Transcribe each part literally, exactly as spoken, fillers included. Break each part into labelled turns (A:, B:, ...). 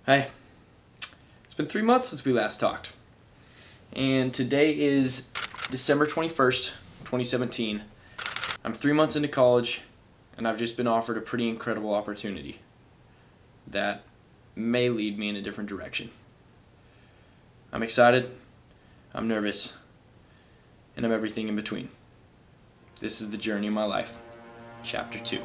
A: Hey, it's been three months since we last talked, and today is December twenty-first, twenty seventeen. I'm three months into college, and I've just been offered a pretty incredible opportunity that may lead me in a different direction. I'm excited, I'm nervous, and I'm everything in between. This is the journey of my life, chapter two.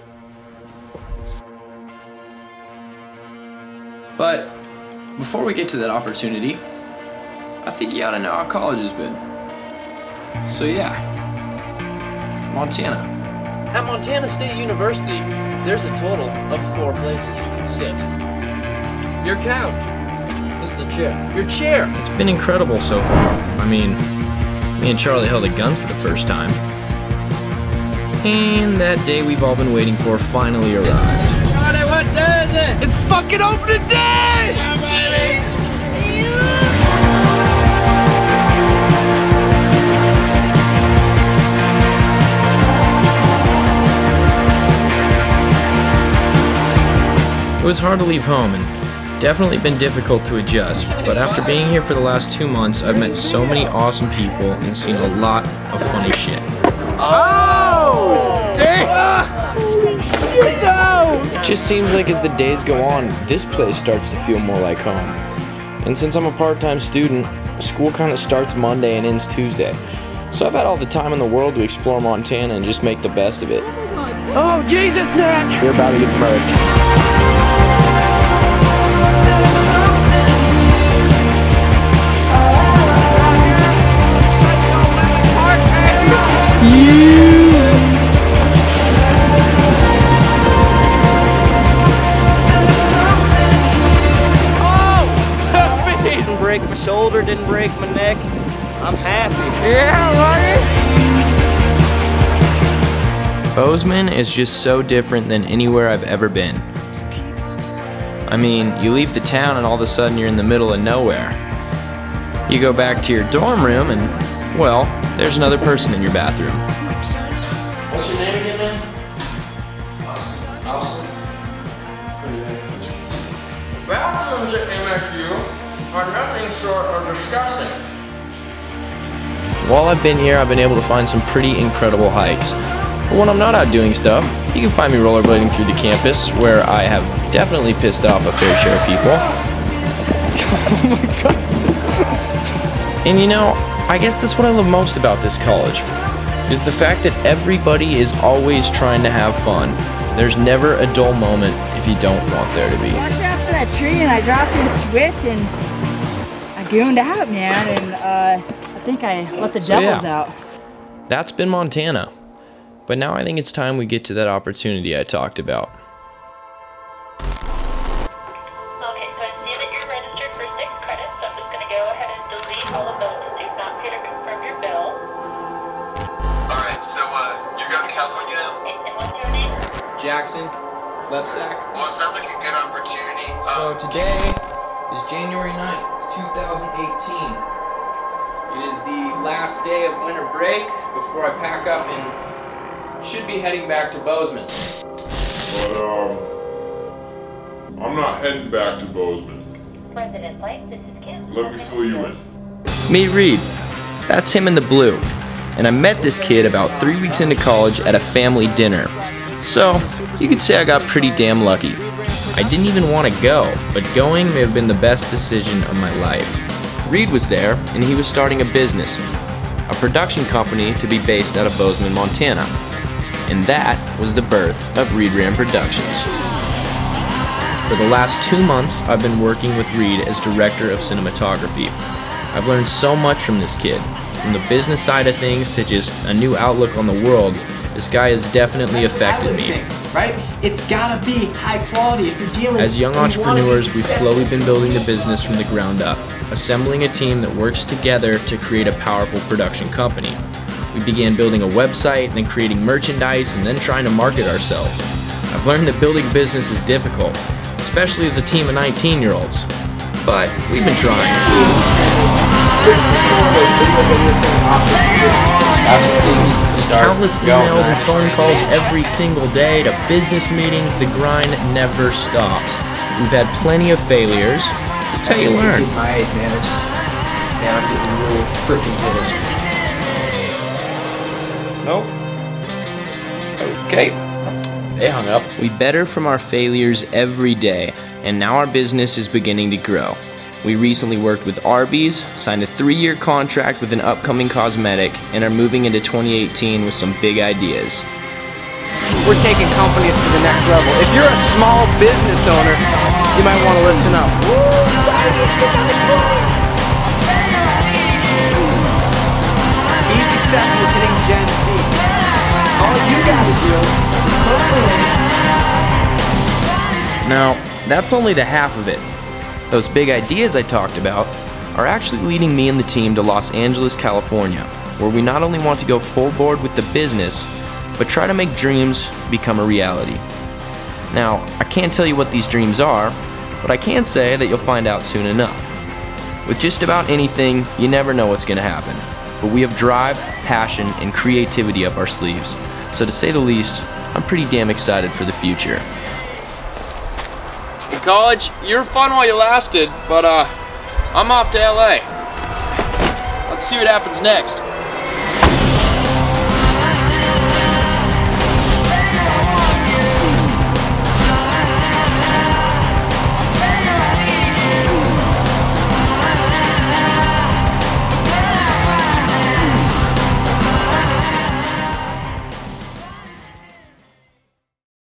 A: But before we get to that opportunity, I think you ought to know how college has been. So yeah, Montana.
B: At Montana State University, there's a total of four places you can sit. Your couch. This is a chair. Your chair.
A: It's been incredible so far. I mean, me and Charlie held a gun for the first time. And that day we've all been waiting for finally arrived.
B: Charlie, what day is it? It's fucking opening day! Yeah, baby!
A: It was hard to leave home and definitely been difficult to adjust, but after being here for the last two months, I've met so many awesome people and seen a lot of funny shit.
B: Oh! Damn! No!
A: It just seems like as the days go on, this place starts to feel more like home. And since I'm a part-time student, school kind of starts Monday and ends Tuesday. So I've had all the time in the world to explore Montana and just make the best of it.
B: Oh, Jesus, Nat!
A: We're about to get murked.
C: Break my shoulder, didn't break my neck. I'm happy.
B: Yeah, buddy.
A: Bozeman is just so different than anywhere I've ever been. I mean, you leave the town and all of a sudden you're in the middle of nowhere. You go back to your dorm room and, well, there's another person in your bathroom. What's your name again, man? Austin. Austin?
D: Bathrooms at M S U are nothing short of disgusting.
A: While I've been here, I've been able to find some pretty incredible hikes. But when I'm not out doing stuff, you can find me rollerblading through the campus, where I have definitely pissed off a fair share of people. Oh my god. And you know, I guess that's what I love most about this college, is the fact that everybody is always trying to have fun. There's never a dull moment if you don't want there to be.
E: Watch out for that tree, and I dropped in a switch, and I gooned out, man, and uh, I think I let the
A: So,
E: devils
A: yeah.
E: out.
A: That's been Montana. But now I think it's time we get to that opportunity I talked about.
F: Okay, so I see that you're registered for six credits, so I'm just going to go ahead and delete all of those and do not pay to confirm your bill.
G: Alright, so uh, you're going to California now?
F: Okay, and what's your name?
A: Jackson, Lebsack.
G: Well, it sounds like a good opportunity.
A: So
G: Um,
A: today is January ninth, two thousand eighteen. It is the last day of winter break before I pack up and should be heading back to Bozeman.
D: But, um, I'm not heading back to Bozeman.
F: President Light, this is Kim.
D: Let me fill you in.
A: Meet Reed. That's him in the blue. And I met this kid about three weeks into college at a family dinner. So, you could say I got pretty damn lucky. I didn't even want to go, but going may have been the best decision of my life. Reed was there, and he was starting a business, a production company to be based out of Bozeman, Montana. And that was the birth of Reed Ramm Productions. For the last two months, I've been working with Reed as director of cinematography. I've learned so much from this kid. From the business side of things to just a new outlook on the world, this guy has definitely affected me.
H: Right? It's gotta be high quality if you're dealing.
A: As young entrepreneurs, we've slowly been building the business from the ground up, assembling a team that works together to create a powerful production company. We began building a website, then creating merchandise, and then trying to market ourselves. I've learned that building a business is difficult, especially as a team of nineteen-year-olds. But we've been trying. Countless emails and phone calls every single day to business meetings. The grind never stops. we've had plenty of failures. That's how you learn.
I: It's my age, man. It's just, man, I'm getting really freaking pissed.
A: Nope. Okay. They hung up. We better from our failures every day, and now our business is beginning to grow. We recently worked with Arby's, signed a three-year contract with an upcoming cosmetic, and are moving into twenty eighteen with some big ideas.
C: We're taking companies to the next level. If you're a small business owner, you might want to listen up. Be successful getting Gen Z. All you gotta do is put in.
A: Now, that's only the half of it. Those big ideas I talked about are actually leading me and the team to Los Angeles, California, where we not only want to go full board with the business, but try to make dreams become a reality. Now, I can't tell you what these dreams are, but I can say that you'll find out soon enough. With just about anything, you never know what's going to happen, but we have drive, passion, and creativity up our sleeves, so to say the least, I'm pretty damn excited for the future.
B: In college, you were fun while you lasted, but uh, I'm off to L A. Let's see what happens next.